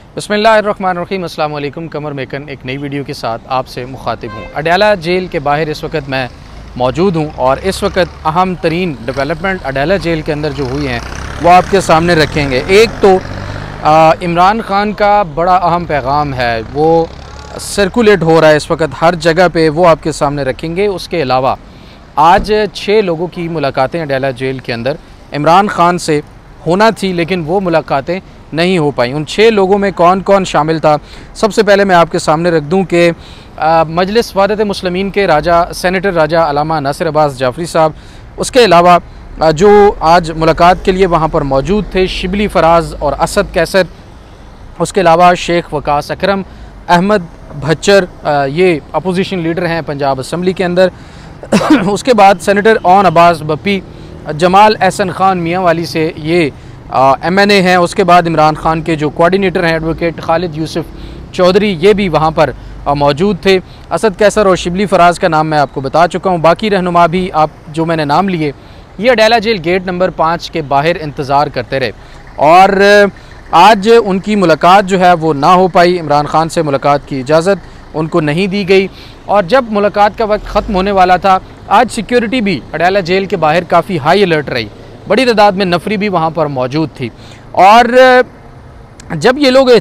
बिस्मिल्लाहिर्रहमानिर्रहीम। अस्सलाम वालेकुम। कमर मेकन एक नई वीडियो के साथ आपसे मुखातिब हूँ। अडयाला जेल के बाहर इस वक्त मैं मौजूद हूँ और इस वक्त अहम तरीन डेवलपमेंट अडयाला जेल के अंदर जो हुई हैं वो आपके सामने रखेंगे। एक तो इमरान ख़ान का बड़ा अहम पैगाम है, वो सर्कुलेट हो रहा है इस वक्त हर जगह पे, वो आपके सामने रखेंगे। उसके अलावा आज 6 लोगों की मुलाकातें अडयाला जेल के अंदर इमरान ख़ान से होना थी, लेकिन वो मुलाकातें नहीं हो पाई। उन 6 लोगों में कौन कौन शामिल था, सबसे पहले मैं आपके सामने रख दूं कि मजलिस वहदत मुस्लिमीन के सेनेटर राजा अल्लामा नासिर अब्बास जाफरी साहब, उसके अलावा जो आज मुलाकात के लिए वहाँ पर मौजूद थे शिबली फराज और असद कैसर, उसके अलावा शेख वकास अकरम, अहमद भच्चर, ये अपोजिशन लीडर हैं पंजाब असम्बली के अंदर। उसके बाद सेनेटर ओन अब्बास बप्पी, जमाल एहसन ख़ान मियाँ वाली से ये MNA हैं। उसके बाद इमरान ख़ान के जो कोऑर्डिनेटर हैं एडवोकेट खालिद यूसुफ चौधरी, ये भी वहाँ पर मौजूद थे। असद कैसर और शिबली फराज का नाम मैं आपको बता चुका हूँ। बाकी रहनुमा भी आप जो मैंने नाम लिए, ये अडयाला जेल गेट नंबर 5 के बाहर इंतज़ार करते रहे और आज उनकी मुलाकात जो है वो ना हो पाई। इमरान ख़ान से मुलाकात की इजाज़त उनको नहीं दी गई और जब मुलाकात का वक्त ख़त्म होने वाला था, आज सिक्योरिटी भी अडयाला जेल के बाहर काफ़ी हाई अलर्ट रही। बड़ी तादाद में नफरी भी वहाँ पर मौजूद थी और जब ये लोग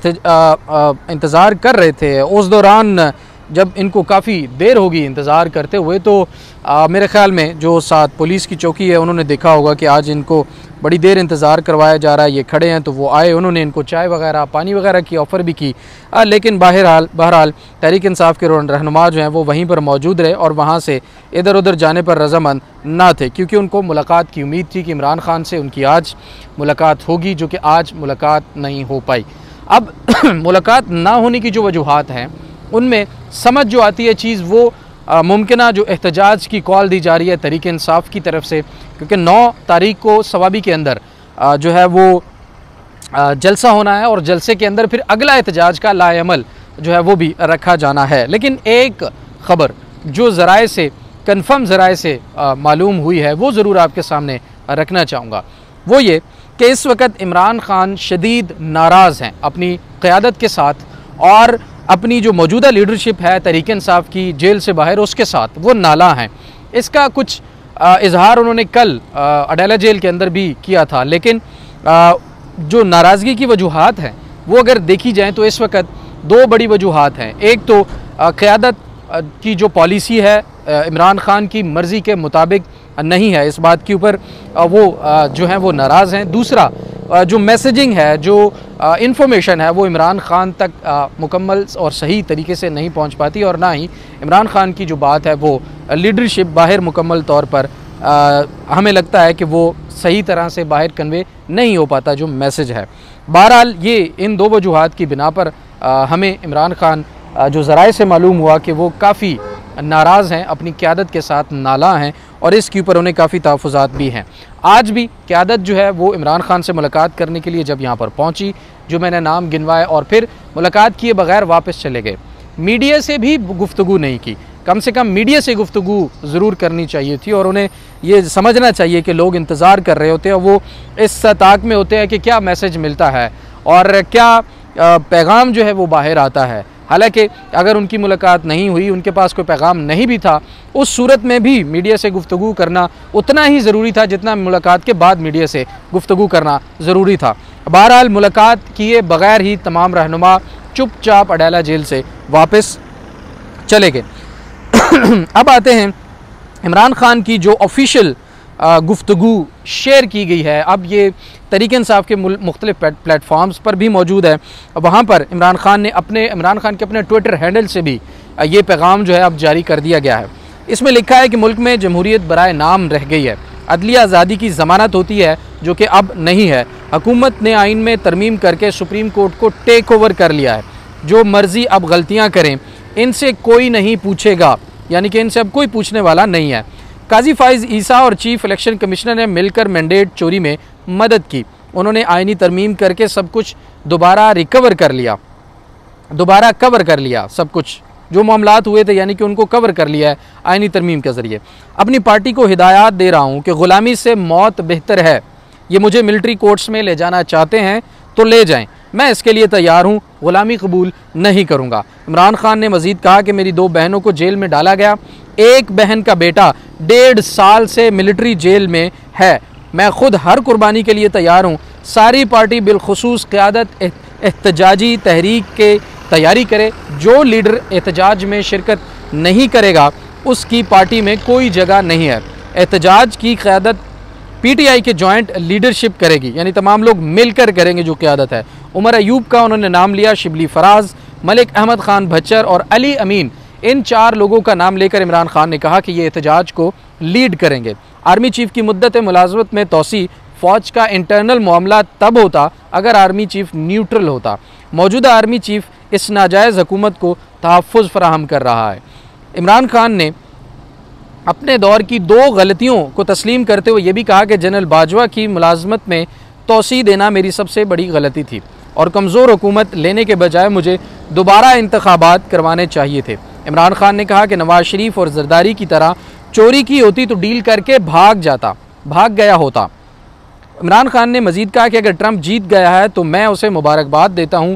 इंतज़ार कर रहे थे, उस दौरान जब इनको काफ़ी देर होगी इंतज़ार करते हुए, तो मेरे ख़्याल में जो साथ पुलिस की चौकी है उन्होंने देखा होगा कि आज इनको बड़ी देर इंतज़ार करवाया जा रहा है, ये खड़े हैं, तो वो आए, उन्होंने इनको चाय वगैरह पानी वगैरह की ऑफ़र भी की। लेकिन बहरहाल तहरीक इंसाफ के रहनुमा जो हैं वो वहीं पर मौजूद रहे और वहाँ से इधर उधर जाने पर रज़ामंद ना थे, क्योंकि उनको मुलाकात की उम्मीद थी कि इमरान ख़ान से उनकी आज मुलाकात होगी, जो कि आज मुलाकात नहीं हो पाई। अब मुलाकात ना होने की जो वजूहात हैं उनमें समझ जो आती है चीज़, वो मुमकिन जो एहतजाज की कॉल दी जा रही है तहरीक इंसाफ की तरफ से, क्योंकि 9 तारीख को सवाबी के अंदर जो है वो जलसा होना है और जलसे के अंदर फिर अगला एहतजाज का लाएअमल जो है वो भी रखा जाना है। लेकिन एक ख़बर जो ज़राए से कन्फर्म ज़राए से मालूम हुई है वो ज़रूर आपके सामने रखना चाहूँगा, वो ये कि इस वक्त इमरान ख़ान शदीद नाराज़ हैं अपनी क़यादत के साथ और अपनी जो मौजूदा लीडरशिप है तहरीक इंसाफ की जेल से बाहर, उसके साथ वो नाला हैं। इसका कुछ इजहार उन्होंने कल अडयाला जेल के अंदर भी किया था, लेकिन जो नाराज़गी की वजूहात हैं वो अगर देखी जाएँ तो इस वक्त 2 बड़ी वजूहात हैं। एक तो क़यादत की जो पॉलिसी है इमरान ख़ान की मर्ज़ी के मुताबिक नहीं है, इस बात के ऊपर वो जो हैं वो नाराज़ हैं। दूसरा जो मैसेजिंग है, जो इंफॉर्मेशन है, वो इमरान ख़ान तक मुकम्मल और सही तरीके से नहीं पहुंच पाती और ना ही इमरान ख़ान की जो बात है वो लीडरशिप बाहर मुकम्मल तौर पर हमें लगता है कि वो सही तरह से बाहर कन्वे नहीं हो पाता जो मैसेज है। बहरहाल ये इन 2 वजूहात की बिना पर हमें इमरान ख़ान जो ज़राए से मालूम हुआ कि वो काफ़ी नाराज़ हैं, अपनी क़यादत के साथ नाला हैं और इसके ऊपर उन्हें काफ़ी तहफ़्फ़ुज़ात भी हैं। आज भी क़यादत जो है वो इमरान ख़ान से मुलाकात करने के लिए जब यहाँ पर पहुँची, जो मैंने नाम गिनवाए, और फिर मुलाकात किए बगैर वापस चले गए। मीडिया से भी गुफ्तगू नहीं की, कम से कम मीडिया से गुफ्तगू ज़रूर करनी चाहिए थी और उन्हें ये समझना चाहिए कि लोग इंतज़ार कर रहे होते हैं, वो इस ताक में होते हैं कि क्या मैसेज मिलता है और क्या पैगाम जो है वो बाहर आता है। हालांकि अगर उनकी मुलाकात नहीं हुई, उनके पास कोई पैगाम नहीं भी था, उस सूरत में भी मीडिया से गुफ्तगू करना उतना ही ज़रूरी था जितना मुलाकात के बाद मीडिया से गुफ्तगू करना ज़रूरी था। बहरहाल मुलाकात किए बग़ैर ही तमाम रहनुमा चुपचाप अडयाला जेल से वापस चले गए। अब आते हैं इमरान ख़ान की जो ऑफिशियल गुफ्तगू शेयर की गई है। अब ये तहरीक इंसाफ के मुख्तलिफ प्लेटफॉर्म्स पर भी मौजूद है। वहाँ पर इमरान ख़ान के अपने ट्विटर हैंडल से भी ये पैगाम जो है अब जारी कर दिया गया है। इसमें लिखा है कि मुल्क में जमहूरियत बराए नाम रह गई है, अदलिया आज़ादी की ज़मानत होती है जो कि अब नहीं है। हुकूमत ने आइन में तरमीम करके सुप्रीम कोर्ट को टेक ओवर कर लिया है, जो मर्ज़ी अब गलतियाँ करें, इनसे कोई नहीं पूछेगा, यानी कि इनसे अब कोई पूछने वाला नहीं है। काजी फाइज़ ईसा और चीफ इलेक्शन कमिश्नर ने मिलकर मैंडेट चोरी में मदद की। उन्होंने आइनी तरमीम करके सब कुछ दोबारा कवर कर लिया, सब कुछ जो मामलात हुए थे, यानी कि उनको कवर कर लिया है आइनी तरमीम के ज़रिए। अपनी पार्टी को हिदायत दे रहा हूँ कि ग़ुलामी से मौत बेहतर है। ये मुझे मिलिट्री कोर्ट्स में ले जाना चाहते हैं तो ले जाएं, मैं इसके लिए तैयार हूँ, ग़ुलामी कबूल नहीं करूँगा। इमरान खान ने मज़ीद कहा कि मेरी 2 बहनों को जेल में डाला गया, एक बहन का बेटा 1.5 साल से मिलिट्री जेल में है। मैं ख़ुद हर कुर्बानी के लिए तैयार हूँ। सारी पार्टी बिलखुसूस क़यादत एहतजाजी तहरीक के तैयारी करे। जो लीडर एहतजाज में शिरकत नहीं करेगा उसकी पार्टी में कोई जगह नहीं है। एहतजाज की क़यादत PTI के जॉइंट लीडरशिप करेगी, यानी तमाम लोग मिलकर करेंगे जो क़यादत है। उमर अयूब का उन्होंने नाम लिया, शिबली फराज, मलिक अहमद ख़ान भच्चर और अली अमीन, इन 4 लोगों का नाम लेकर इमरान खान ने कहा कि ये एहतजाज को लीड करेंगे। आर्मी चीफ की मुद्दत मुलाजमत में तोसी, फ़ौज का इंटरनल मामला तब होता अगर आर्मी चीफ न्यूट्रल होता। मौजूदा आर्मी चीफ इस नाजायज़ हुकूमत को तहफ़्फ़ुज़ फराहम कर रहा है। इमरान खान ने अपने दौर की 2 गलतियों को तस्लीम करते हुए ये भी कहा कि जनरल बाजवा की मुलाजमत में तोसी देना मेरी सबसे बड़ी गलती थी और कमज़ोर हुकूमत लेने के बजाय मुझे दोबारा इंतखाबात करवाने चाहिए थे। इमरान खान ने कहा कि नवाज शरीफ और जरदारी की तरह चोरी की होती तो डील करके भाग गया होता। इमरान खान ने मज़ीद कहा कि अगर ट्रंप जीत गया है तो मैं उसे मुबारकबाद देता हूँ।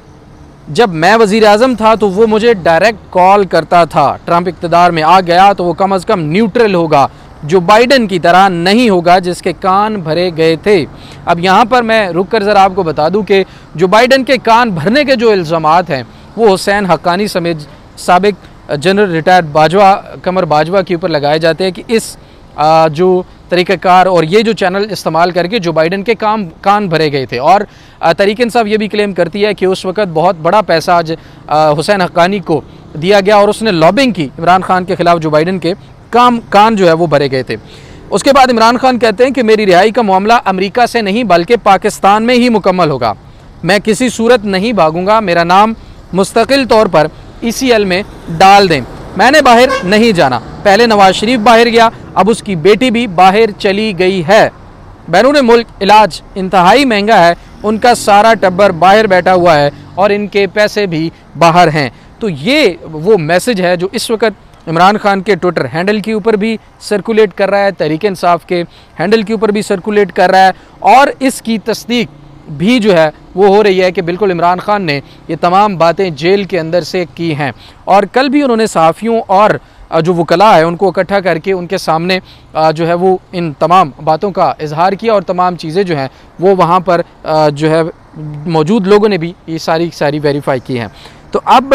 जब मैं वज़ीर आज़म था तो वो मुझे डायरेक्ट कॉल करता था। ट्रंप इक़्तिदार में आ गया तो वो कम अज़ कम न्यूट्रल होगा, जो बाइडन की तरह नहीं होगा जिसके कान भरे गए थे। अब यहाँ पर मैं रुक कर ज़रा आपको बता दूँ कि जो बाइडन के कान भरने के जो इल्ज़ामात हैं वो हुसैन हक्कानी समेत साबिक जनरल रिटायर्ड कमर बाजवा के ऊपर लगाए जाते हैं कि इस जो तरीक़ाकार और ये जो चैनल इस्तेमाल करके जो बाइडन के कान भरे गए थे। और तहरीक इंसाफ ये भी क्लेम करती है कि उस वक़्त बहुत बड़ा पैसा आज हुसैन हक्कानी को दिया गया और उसने लॉबिंग की इमरान खान के ख़िलाफ़, जो बाइडन के कान जो है वो भरे गए थे। उसके बाद इमरान खान कहते हैं कि मेरी रिहाई का मामला अमेरिका से नहीं बल्कि पाकिस्तान में ही मुकम्मल होगा। मैं किसी सूरत नहीं भागूंगा, मेरा नाम मुस्तकिल तौर पर ECL में डाल दें। मैंने बाहर नहीं जाना, पहले नवाज शरीफ बाहर गया, अब उसकी बेटी भी बाहर चली गई है। बैरून मुल्क इलाज इंतहाई महंगा है, उनका सारा टब्बर बाहर बैठा हुआ है और इनके पैसे भी बाहर हैं। तो ये वो मैसेज है जो इस वक्त इमरान खान के ट्विटर हैंडल के ऊपर भी सर्कुलेट कर रहा है, तहरीक इंसाफ के हैंडल के ऊपर भी सर्कुलेट कर रहा है और इसकी तस्दीक भी जो है वो हो रही है कि बिल्कुल इमरान खान ने ये तमाम बातें जेल के अंदर से की हैं। और कल भी उन्होंने सहाफ़ियों और जो वकला है उनको इकट्ठा करके उनके सामने जो है वो इन तमाम बातों का इजहार किया और तमाम चीज़ें जो हैं वो वहाँ पर जो है मौजूद लोगों ने भी ये सारी वेरीफाई की हैं। तो अब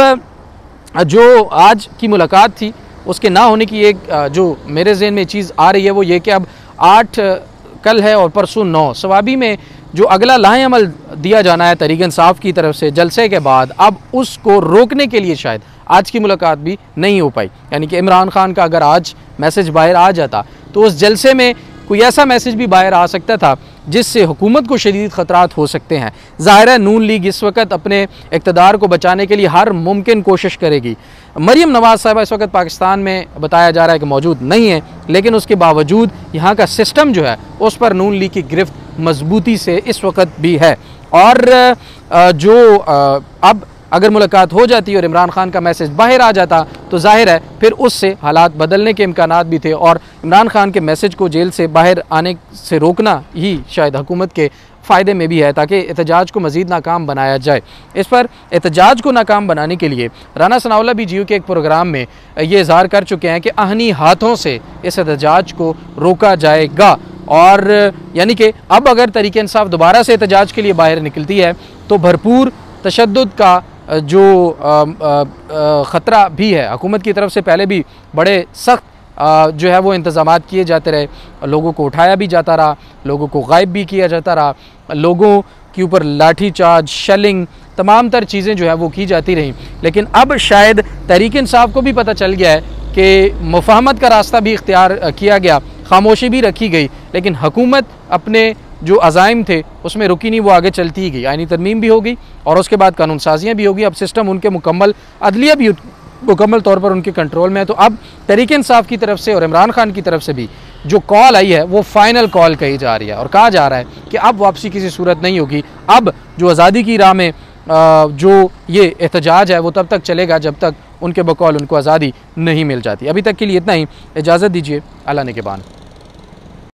जो आज की मुलाकात थी उसके ना होने की एक जो मेरे ज़हन में चीज़ आ रही है वो ये कि अब 8 कल है और परसों 9 सवाबी में जो अगला लाहे अमल दिया जाना है तहरीक इंसाफ की तरफ से जलसे के बाद, अब उसको रोकने के लिए शायद आज की मुलाकात भी नहीं हो पाई। यानी कि इमरान खान का अगर आज मैसेज बाहर आ जाता तो उस जलसे में कोई ऐसा मैसेज भी बाहर आ सकता था जिससे हुकूमत को शदीद ख़तरात हो सकते हैं। ज़ाहिर है नून लीग इस वक्त अपने इक़्तिदार को बचाने के लिए हर मुमकिन कोशिश करेगी। मरीम नवाज़ साहिबा इस वक्त पाकिस्तान में बताया जा रहा है कि मौजूद नहीं है, लेकिन उसके बावजूद यहाँ का सिस्टम जो है उस पर नून लीग की गिरफ्त मजबूती से इस वक्त भी है। और जो अब अगर मुलाकात हो जाती और इमरान खान का मैसेज बाहर आ जाता तो जाहिर है फिर उससे हालात बदलने के इम्कानात भी थे और इमरान खान के मैसेज को जेल से बाहर आने से रोकना ही शायद हुकूमत के फ़ायदे में भी है ताकि एहतजाज को मज़ीद नाकाम बनाया जाए। इस पर एहतजाज को नाकाम बनाने के लिए राना सनाउल्लाह भी जियो के एक प्रोग्राम में ये इज़हार कर चुके हैं कि आहनी हाथों से इस एहतजाज को रोका जाएगा। और यानी कि अब अगर तहरीक इंसाफ दोबारा से एहतजाज के लिए बाहर निकलती है तो भरपूर तशद्दुद का जो ख़तरा भी है। हुकूमत की तरफ से पहले भी बड़े सख्त जो है वो इंतज़ामात किए जाते रहे, लोगों को उठाया भी जाता रहा, लोगों को गायब भी किया जाता रहा, लोगों के ऊपर लाठी चार्ज, शेलिंग, तमाम तर चीज़ें जो है वो की जाती रहीं। लेकिन अब शायद तहरीक इंसाफ को भी पता चल गया है कि मुफाहमत का रास्ता भी इख्तियार किया गया, खामोशी भी रखी गई, लेकिन हुकूमत अपने जो अज़ाइम थे उसमें रुकी नहीं, वो आगे चलती ही गई। आईनी तरमीम भी होगी और उसके बाद कानून साजियाँ भी होगी। अब सिस्टम उनके मुकम्मल, अदलिया भी मुकम्मल तौर पर उनके कंट्रोल में है। तो अब तहरीक इंसाफ की तरफ से और इमरान खान की तरफ से भी जो कॉल आई है वो फाइनल कॉल कही जा रही है और कहा जा रहा है कि अब वापसी किसी सूरत नहीं होगी। अब जो आज़ादी की राह में जो ये एहतजाज है वो तब तक चलेगा जब तक उनके बकौल उनको आज़ादी नहीं मिल जाती। अभी तक के लिए इतना ही, इजाज़त दीजिए, अल्लाह ने के बान।